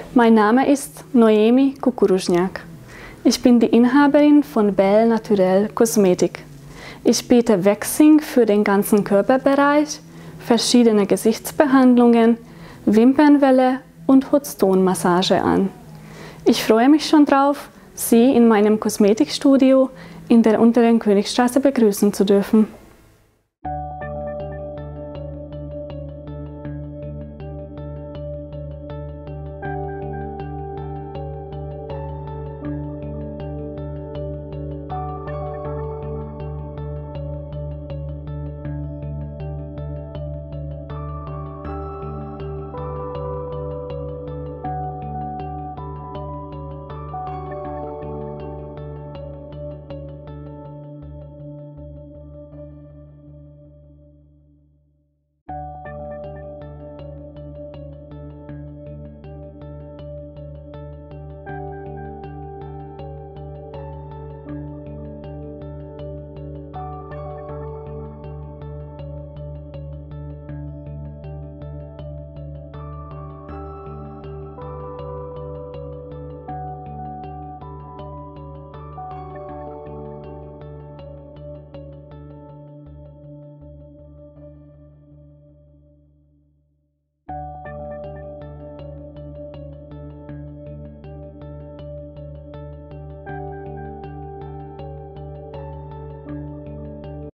Mein Name ist Noemi Kukuružňák. Ich bin die Inhaberin von Belle Naturelle Kosmetik. Ich biete Waxing für den ganzen Körperbereich, verschiedene Gesichtsbehandlungen, Wimpernwelle und Hot-Stone-Massage an. Ich freue mich schon drauf, Sie in meinem Kosmetikstudio in der Unteren Königstraße begrüßen zu dürfen.